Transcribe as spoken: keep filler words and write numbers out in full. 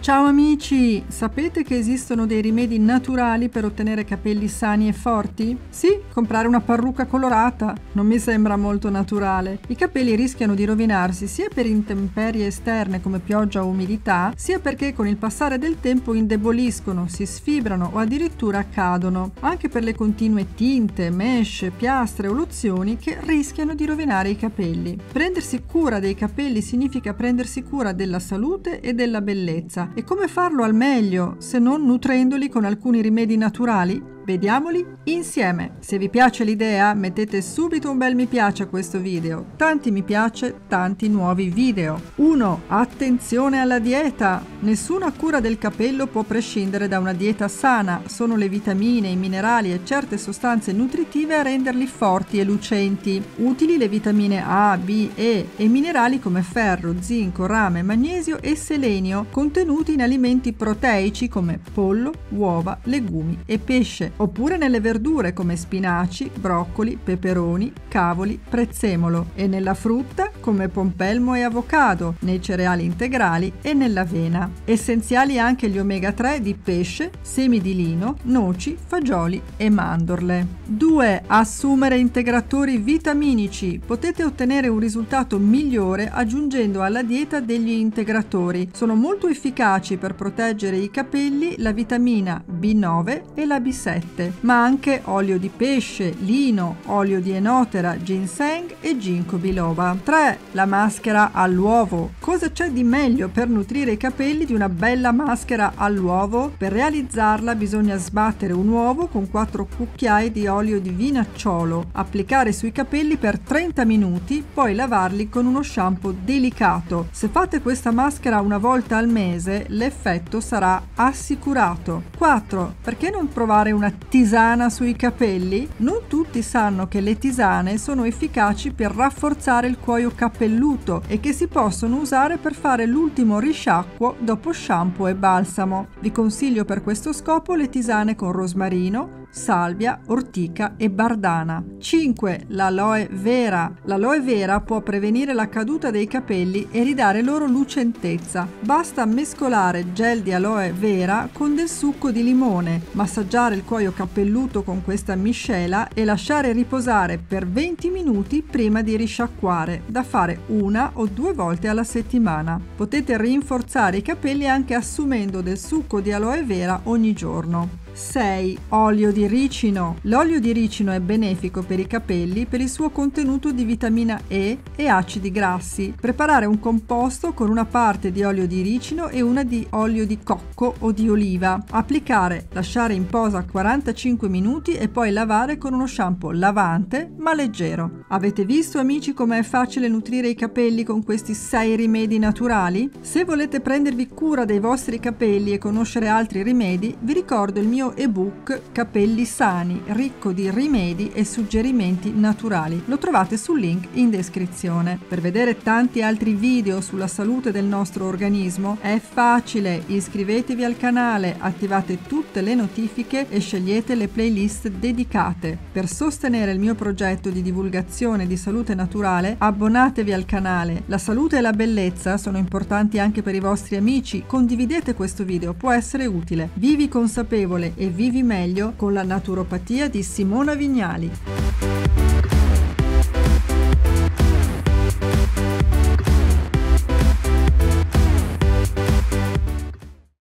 Ciao amici! Sapete che esistono dei rimedi naturali per ottenere capelli sani e forti? Sì, comprare una parrucca colorata non mi sembra molto naturale. I capelli rischiano di rovinarsi sia per intemperie esterne come pioggia o umidità, sia perché con il passare del tempo indeboliscono, si sfibrano o addirittura cadono. Anche per le continue tinte, mesh, piastre o lozioni che rischiano di rovinare i capelli. Prendersi cura dei capelli significa prendersi cura della salute e della bellezza. E come farlo al meglio, se non nutrendoli con alcuni rimedi naturali? Vediamoli insieme. Se vi piace l'idea, mettete subito un bel mi piace a questo video. Tanti mi piace, tanti nuovi video. uno. Attenzione alla dieta. Nessuna cura del capello può prescindere da una dieta sana. Sono le vitamine, i minerali e certe sostanze nutritive a renderli forti e lucenti. Utili le vitamine A, B, E e minerali come ferro, zinco, rame, magnesio e selenio, contenuti in alimenti proteici come pollo, uova, legumi e pesce, oppure nelle verdure come spinaci, broccoli, peperoni, cavoli, prezzemolo, e nella frutta come pompelmo e avocado, nei cereali integrali e nell'avena. Essenziali anche gli omega tre di pesce, semi di lino, noci, fagioli e mandorle. due. Assumere integratori vitaminici. Potete ottenere un risultato migliore aggiungendo alla dieta degli integratori. Sono molto efficaci per proteggere i capelli la vitamina B nove e la B sette, ma anche olio di pesce, lino, olio di enotera, ginseng e ginkgo biloba. tre. La maschera all'uovo. Cosa c'è di meglio per nutrire i capelli di una bella maschera all'uovo? Per realizzarla bisogna sbattere un uovo con quattro cucchiai di olio di vinacciolo, applicare sui capelli per trenta minuti, poi lavarli con uno shampoo delicato. Se fate questa maschera una volta al mese, l'effetto sarà assicurato. quattro. Perché non provare una tisana sui capelli? Non tutti sanno che le tisane sono efficaci per rafforzare il cuoio capelluto e che si possono usare per fare l'ultimo risciacquo dopo shampoo e balsamo. Vi consiglio per questo scopo le tisane con rosmarino, salvia, ortica e bardana. cinque. L'aloe vera. L'aloe vera può prevenire la caduta dei capelli e ridare loro lucentezza. Basta mescolare gel di aloe vera con del succo di limone, massaggiare il cuoio capelluto con questa miscela e lasciare riposare per venti minuti prima di risciacquare, da fare una o due volte alla settimana. Potete rinforzare i capelli anche assumendo del succo di aloe vera ogni giorno. sei. Olio di ricino. L'olio di ricino è benefico per i capelli per il suo contenuto di vitamina E e acidi grassi. Preparare un composto con una parte di olio di ricino e una di olio di cocco o di oliva. Applicare, lasciare in posa quarantacinque minuti e poi lavare con uno shampoo lavante ma leggero. Avete visto, amici, com'è facile nutrire i capelli con questi sei rimedi naturali? Se volete prendervi cura dei vostri capelli e conoscere altri rimedi, vi ricordo il mio ebook Capelli Sani, ricco di rimedi e suggerimenti naturali. Lo trovate sul link in descrizione. Per vedere tanti altri video sulla salute del nostro organismo è facile: iscrivetevi al canale, attivate tutte le notifiche e scegliete le playlist dedicate. Per sostenere il mio progetto di divulgazione di salute naturale, abbonatevi al canale. La salute e la bellezza sono importanti anche per i vostri amici. Condividete questo video, può essere utile. Vivi consapevole e vivi meglio con la naturopatia di Simona Vignali.